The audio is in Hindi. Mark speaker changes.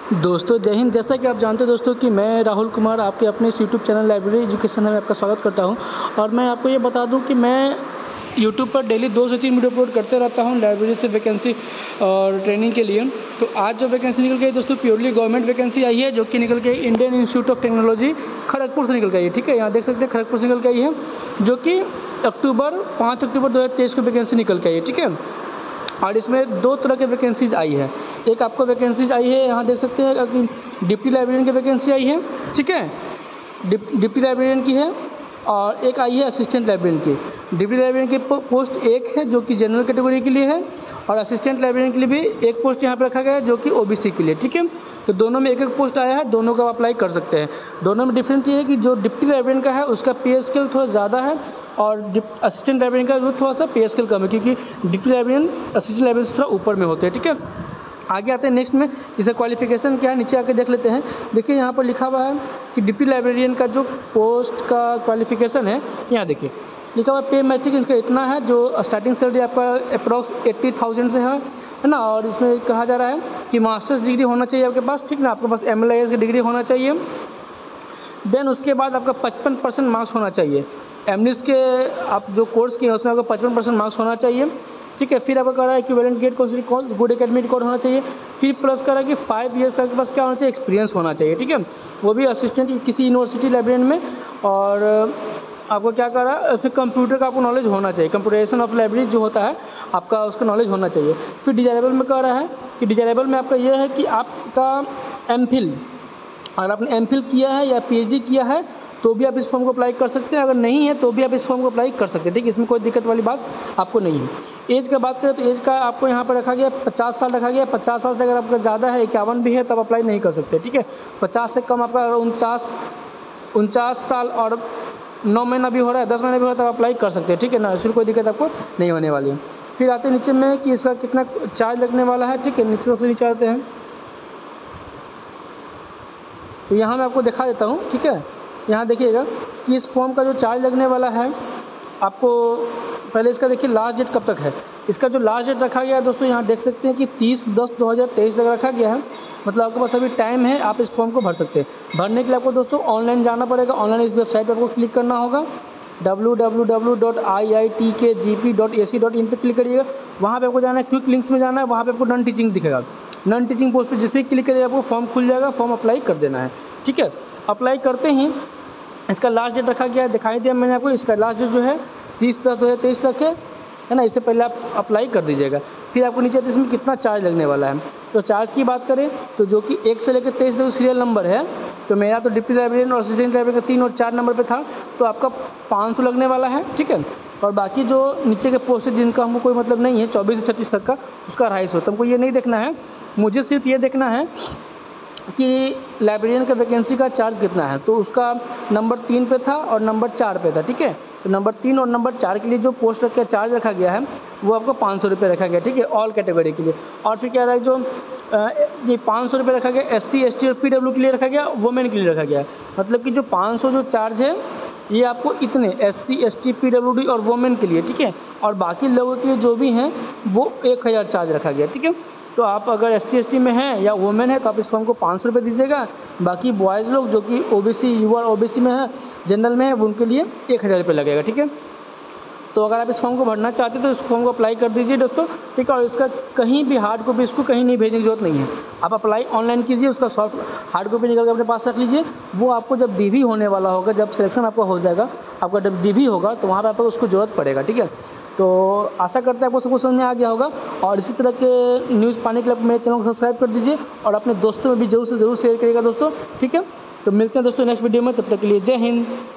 Speaker 1: दोस्तों जय हिंद। जैसा कि आप जानते हो दोस्तों कि मैं राहुल कुमार आपके अपने इस यूट्यूब चैनल लाइब्रेरी एजुकेशन में आपका स्वागत करता हूं। और मैं आपको ये बता दूं कि मैं यूट्यूब पर डेली 2 से 3 वीडियो अपलोड करते रहता हूं लाइब्रेरी से वैकेंसी और ट्रेनिंग के लिए। तो आज जो वैकेंसी निकल गई दोस्तों प्योरली गवर्नमेंट वैकेंसी आई है, जो कि निकल गई Indian Institute of Technology Kharagpur से निकल गई है। ठीक है, यहाँ देख सकते हैं खड़गपुर से निकल गई है, जो कि 5 अक्टूबर 2023 को वैकेंसी निकल गई है। ठीक है, और इसमें 2 तरह के वैकेंसीज आई है। एक आपको वैकेंसीज आई है, यहाँ देख सकते हैं कि डिप्टी लाइब्रेरियन की वैकेंसी आई है। ठीक है, डिप्टी लाइब्रेरियन की है, और एक आई है असिस्टेंट लाइब्रेरियन की। डिप्टी लाइब्रेरियन की पोस्ट एक है जो कि जनरल कैटेगरी के लिए है, और असिस्टेंट लाइब्रेरियन के लिए भी एक पोस्ट यहाँ पर रखा गया है जो कि ओबीसी के लिए। ठीक है, तो दोनों में एक एक पोस्ट आया है, दोनों का अप्लाई कर सकते हैं। दोनों में डिफरेंस ये है कि जो डिप्टी लाइब्रेरियन का है उसका पे स्केल थोड़ा ज़्यादा है, और असिस्टेंट लाइब्रेरियन का जो थोड़ा सा पे स्केल कम है, क्योंकि डिप्टी लाइब्रेरियन असिस्टेंट लाइब्रेरियन से थोड़ा ऊपर में होते हैं। ठीक है, आगे आते हैं नेक्स्ट में, इसका क्वालिफिकेशन क्या है नीचे आके देख लेते हैं। देखिए यहाँ पर लिखा हुआ है कि डिप्टी लाइब्रेरियन का जो पोस्ट का क्वालिफिकेशन है, यहाँ देखिए लिखा हुआ पे मैट्रिक इसका इतना है, जो स्टार्टिंग सैलरी आपका अप्रॉक्स 80,000 से है ना। और इसमें कहा जा रहा है कि मास्टर्स डिग्री होना चाहिए आपके पास, ठीक ना, आपके पास MLIS की डिग्री होना चाहिए। देन उसके बाद आपका 55% मार्क्स होना चाहिए। एमनिस के आप जो कोर्स किए उसमें आपका 55% मार्क्स होना चाहिए। ठीक है, फिर आपका कह रहा है equivalent get good academic record होना चाहिए। फिर प्लस कह रहा है कि 5 ईयर्स का आपके पास क्या होना चाहिए, एक्सपीरियंस होना चाहिए। ठीक है, वो भी असिस्टेंट किसी यूनिवर्सिटी लाइब्रेरियन में। और आपको क्या कह रहा है, फिर कंप्यूटर का आपको नॉलेज होना चाहिए, कंप्यूटराइजेशन ऑफ लाइब्रेरी जो होता है आपका उसका नॉलेज होना चाहिए। फिर डिजायरेबल में कह रहा है कि डिजायरेबल में आपका यह है कि आपका MPhil, अगर आपने MPhil किया है या PhD किया है तो भी आप इस फॉर्म को अप्लाई कर सकते हैं, अगर नहीं है तो भी आप इस फॉर्म को अप्लाई कर सकते हैं। ठीक है, इसमें कोई दिक्कत वाली बात आपको नहीं है। एज का बात करें तो एज का आपको यहाँ पर रखा गया 50 साल रखा गया। 50 साल से अगर आपका ज़्यादा है, 51 भी है, तब अप्लाई नहीं कर सकते। ठीक है, 50 से कम आपका 49 साल और 9 महीना भी हो रहा है, 10 महीना भी हो रहा है, तब अप्लाई कर सकते हैं। ठीक है ना, इसमें कोई दिक्कत आपको नहीं होने वाली है। फिर आते हैं नीचे में कि इसका कितना चार्ज लगने वाला है। ठीक है, नीचे सबसे नीचे आते हैं तो यहाँ मैं आपको दिखा देता हूँ। ठीक है, यहाँ देखिएगा कि इस फॉर्म का जो चार्ज लगने वाला है आपको, पहले इसका देखिए लास्ट डेट कब तक है। इसका जो लास्ट डेट रखा गया है दोस्तों, यहाँ देख सकते हैं कि 30/10/2023 तक रखा गया है। मतलब आपके पास अभी टाइम है, आप इस फॉर्म को भर सकते हैं। भरने के लिए आपको दोस्तों ऑनलाइन जाना पड़ेगा। ऑनलाइन इस वेबसाइट पर आपको क्लिक करना होगा, www.iitkgp.ac.in पे क्लिक करिएगा। वहाँ पे आपको जाना है, क्विक लिंक्स में जाना है, वहाँ पे आपको नॉन टीचिंग दिखेगा। नॉन टीचिंग पोस्ट पे जैसे ही क्लिक करिएगा आपको फॉर्म खुल जाएगा, फॉर्म अप्लाई कर देना है। ठीक है, अप्लाई करते ही इसका लास्ट डेट रखा गया है, दिखाई दिया मैंने आपको। इसका लास्ट डेट जो है 30/10/2023 तक है ना। इससे पहले आप अप्लाई कर दीजिएगा। फिर आपको नीचे इसमें कितना चार्ज लगने वाला है। तो चार्ज की बात करें तो जो कि 1 से लेकर 23 तक सीरियल नंबर है, तो मेरा तो डिप्टी लाइब्रेरियन और असिस्टेंट लाइब्रेरियन का 3 और 4 नंबर पे था, तो आपका 500 लगने वाला है। ठीक है, और बाकी जो नीचे के पोस्ट जिनका हमको कोई मतलब नहीं है 24 से 36 तक का, उसका 250। तो हमको ये नहीं देखना है, मुझे सिर्फ ये देखना है कि लाइब्रेरियन का वैकेंसी का चार्ज कितना है। तो उसका नंबर 3 पे था और नंबर 4 पे था। ठीक है, तो नंबर 3 और नंबर 4 के लिए जो पोस्ट का चार्ज रखा गया है वो आपको 500 रुपये रखा गया। ठीक है, ऑल कैटेगरी के लिए। और फिर क्या रहा है, जो ये 500 रुपये रखा गया SC ST और PW के लिए रखा गया, वुमेन के लिए रखा गया। मतलब कि जो 500 जो चार्ज है ये आपको इतने SC ST PWD और वुमेन के लिए। ठीक है, और बाकी लोगों के लिए जो भी हैं वो 1000 चार्ज रखा गया। ठीक है, तो आप अगर ST ST में हैं या वुमेन है तो आप इस फॉर्म को 500 रुपये दीजिएगा। बाकी बॉयज़ लोग जो कि OBC युवा OBC में है, जनरल में है, उनके लिए 1000 रुपये लगेगा। ठीक है, तो अगर आप इस फॉर्म को भरना चाहते हो तो इस फॉर्म को अप्लाई कर दीजिए दोस्तों। ठीक है, और इसका कहीं भी हार्ड कॉपी इसको कहीं नहीं भेजने की जरूरत नहीं है। आप अप्लाई ऑनलाइन कीजिए, उसका सॉफ्ट हार्ड कॉपी निकल कर अपने पास रख लीजिए। वो आपको जब DV होने वाला होगा, जब सिलेक्शन आपका हो जाएगा, आपका जब DV होगा तो वहाँ पर आपको उसको ज़रूरत पड़ेगा। ठीक है, तो आशा करते हैं आपको सब कुछ समझ में आ गया होगा। और इसी तरह के न्यूज़ पाने के लिए मेरे चैनल को सब्सक्राइब कर दीजिए और अपने दोस्तों में भी ज़रूर से ज़रूर शेयर करिएगा दोस्तों। ठीक है, तो मिलते हैं दोस्तों नेक्स्ट वीडियो में, तब तक के लिए जय हिंद।